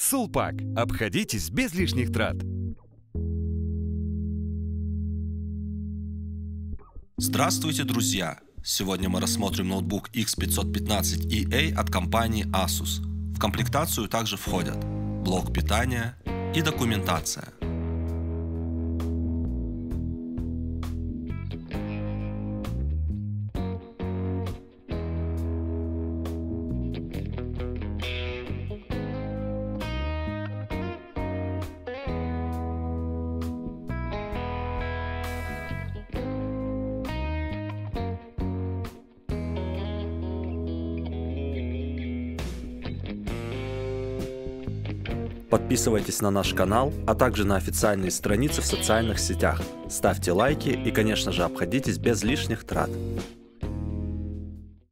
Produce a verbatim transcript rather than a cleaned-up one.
Сулпак. Обходитесь без лишних трат. Здравствуйте, друзья! Сегодня мы рассмотрим ноутбук икс пятьсот пятнадцать и эй от компании Asus. В комплектацию также входят блок питания и документация. Подписывайтесь на наш канал, а также на официальные страницы в социальных сетях. Ставьте лайки и, конечно же, обходитесь без лишних трат.